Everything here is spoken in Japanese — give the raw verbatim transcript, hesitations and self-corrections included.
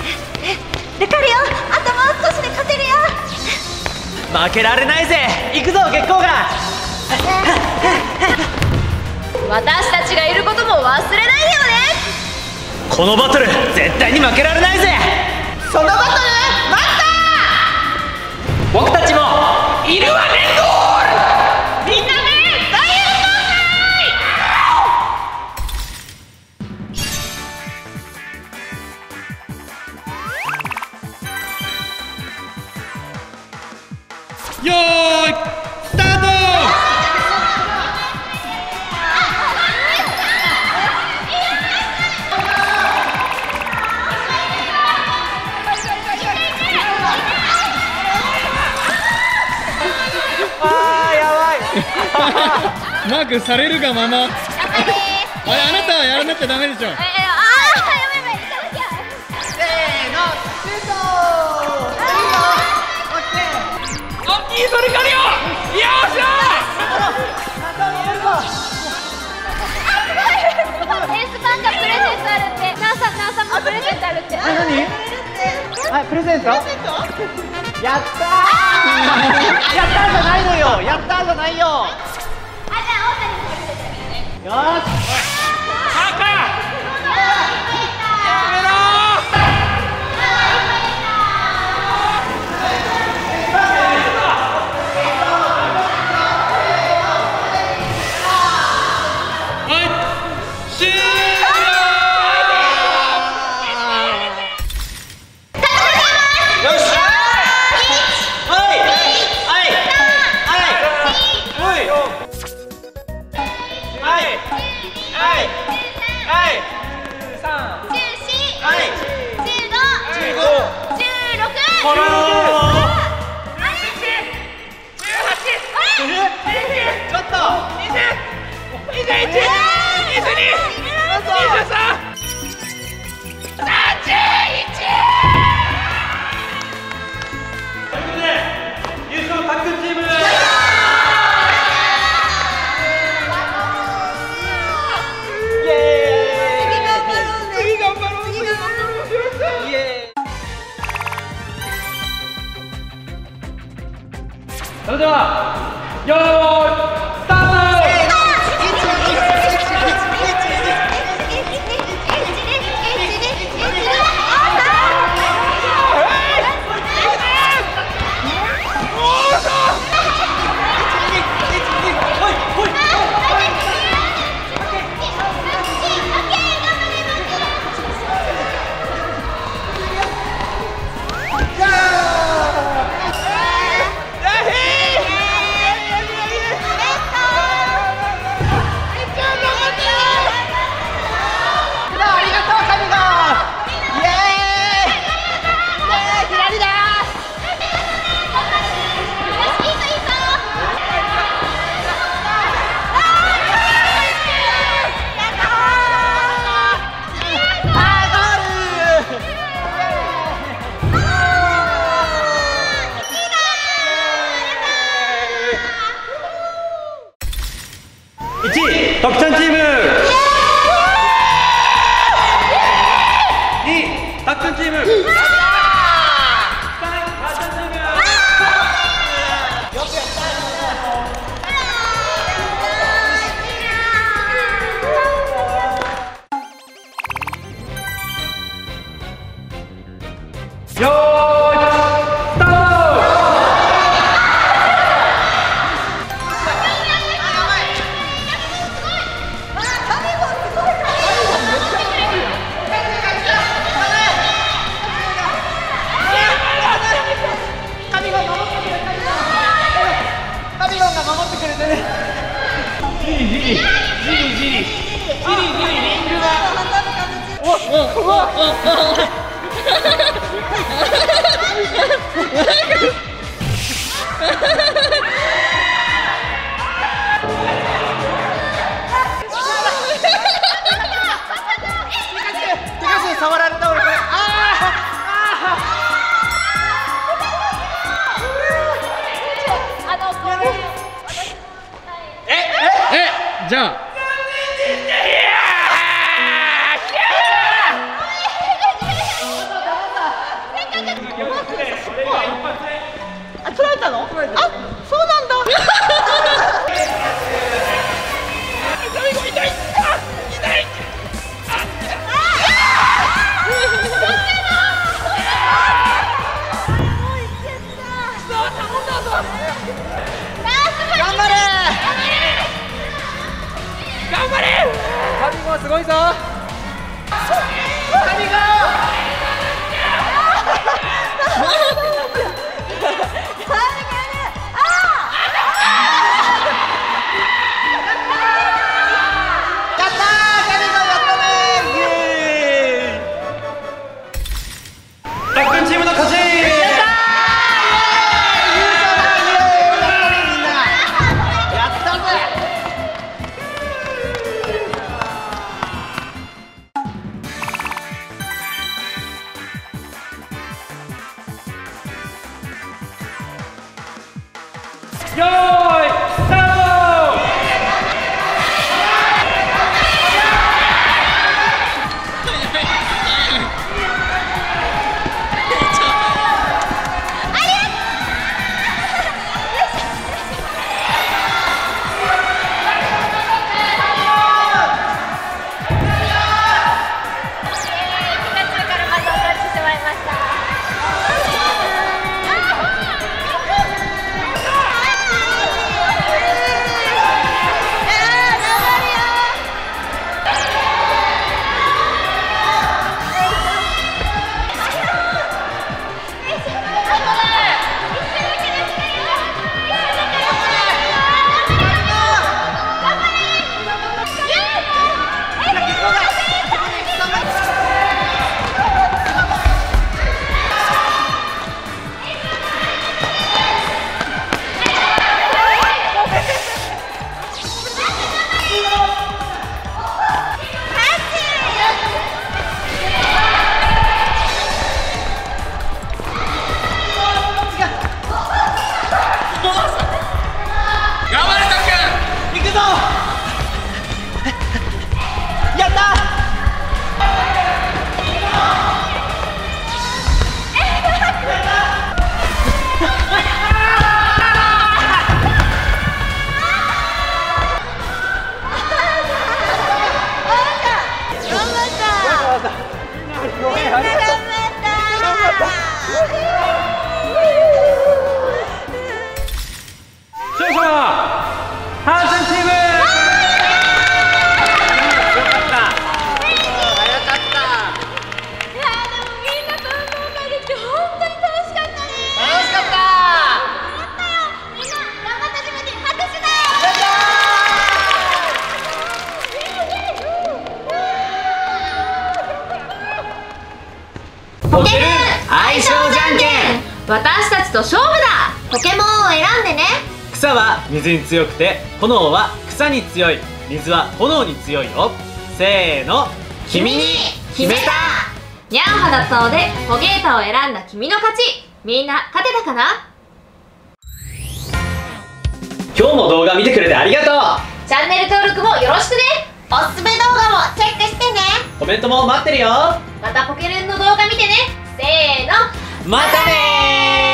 ルカリオ、あともう少しで勝てるよ。 負けられないぜ。行くぞ月光が。 私たちがいることも忘れないでよね。 このバトル絶対に負けられないぜ。 そのバトル待った。 僕たちもいるわね。 みんなで大運よーいスタート。マークされるがまま。あれ、あなたはやらなきゃダメでしょ。 え、ああ、やばいやばい、行かなきゃ。 せーの、シュート。 大きいそれかりよ。よっしゃエースパンがプレゼントあるって。ナーさん、ナーさんもプレゼントあるって。 何？はい、プレゼント？やったー。やったーじゃないのよ。やったーじゃないよ。よーし。赤。やめろはい、終了。 よし。はいはいはいはいはいはいさんはいこれちょっとにじゅういち にじゅうに にじゅうさん さんじゅういち。ということで優勝タッグチームそれではよーいスタート。いちい徳ちゃんチーム、にいたっくんチーム、さんいまーちゃんチーム。よくやったよーいスタート。触られた俺これ。あええじゃあたの？あ、そうなんだ。 最後痛い。あ、痛い。 頑張れ。 頑張れ。 神もすごいぞ。 神が。 たっくんチームの勝ち。 よーい、スタート。 勝者はハンセンチーム。よかった。 早かった。 いやーでもみんなと運動会できて本当に楽しかったね。 楽しかった。 やったよ。みんな頑張った自分に拍手だ。 ポケル相性じゃんけん。 私たちと勝負だ。ポケモンを選んでね。 草は水に強くて炎は草に強い、水は炎に強いよ。せーの、君に決めた。 ニャンハだったのでポゲータを選んだ君の勝ち。みんな勝てたかな？ 今日も動画見てくれてありがとう。 チャンネル登録もよろしくね。 おすすめ動画もチェックしてね。 コメントも待ってるよ。 またポケルンの動画見てね。せーの、 またねー。